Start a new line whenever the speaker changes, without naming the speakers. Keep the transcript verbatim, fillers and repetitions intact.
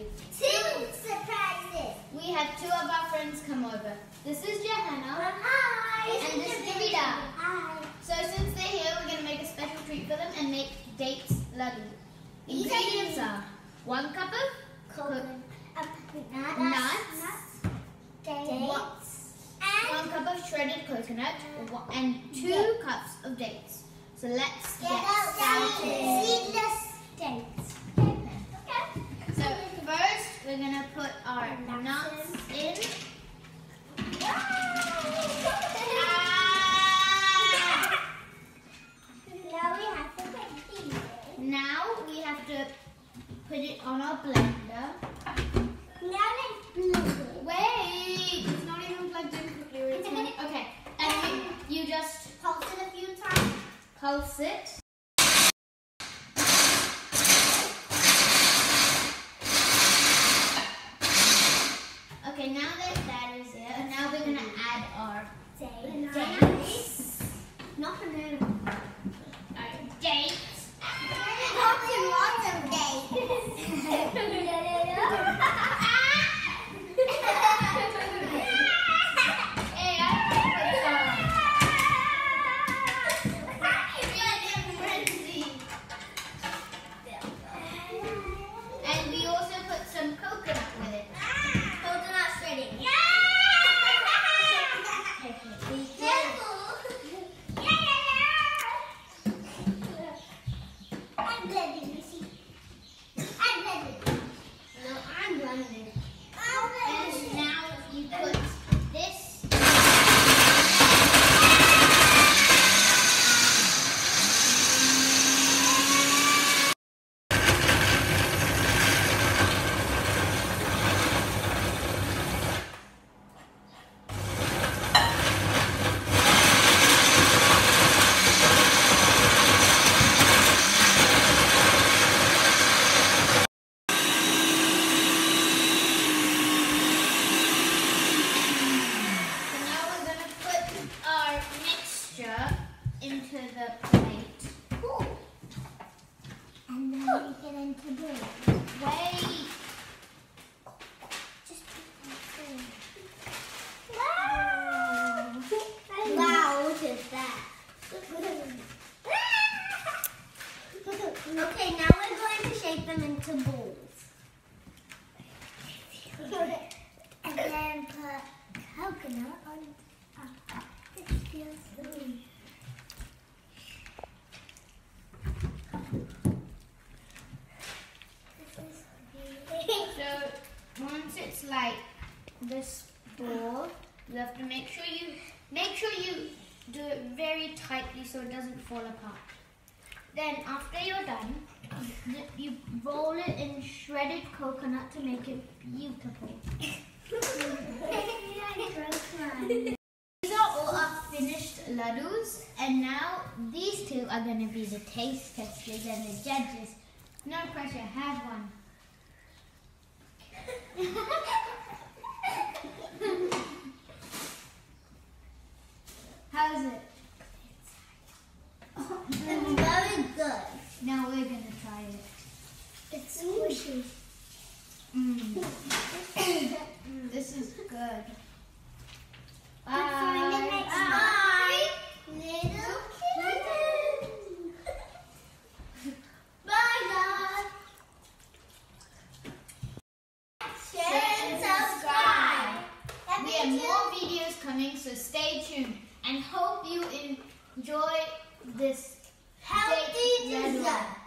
two surprises. We have two of our friends come over. This is Johanna.
Hi.
And this is Rita.
Hi.
So since they're here, we're going to make a special treat for them and make dates laddu. Ingredients are one cup of
Coconut.
nuts,
Nuts. Dates.
and one cup of shredded coconut, and two cups of dates. So let's get,
Get
started.
Seedless dates.
Okay. So first, we're going to put our nuts in.
Now we have to put these in.
Now we have to put it on our blender.
Now let's blend it.
Wait, it's not even plugged in quickly. It's gonna, okay, and you, you just
Pulse it a few times.
pulse it. Okay, now that that is it, now we're gonna add our dates.
Not banana.
Our dates.
Lots and lots of dates.
Hey, I and we also put some coconut with it.
Coconut shredding. Be careful. I'm blending, you see. I'm blending.
No, I'm blending.
I'm
And
blending.
now you put this. Into the plate.
Cool. And then we get into blend.
Wait.
Just wow. Wow, look at that. Okay, now we're going to shape them into balls. And then put coconut on top. It feels good.
So once it's like this ball, you have to make sure you make sure you do it very tightly so it doesn't fall apart. Then after you're done, you roll it in shredded coconut to make it beautiful. These are all our finished laddus, and now these two are going to be the taste testers and the judges. No pressure, have one. How's it?
It's very good.
Now we're going to try it.
It's squishy.
Mm. This is good. Bye.
Find the next
Bye.
Little kitten. Bye, guys. Share and subscribe.
We have more videos coming, so stay tuned. And hope you enjoy this
Healthy
date laddu.
dessert.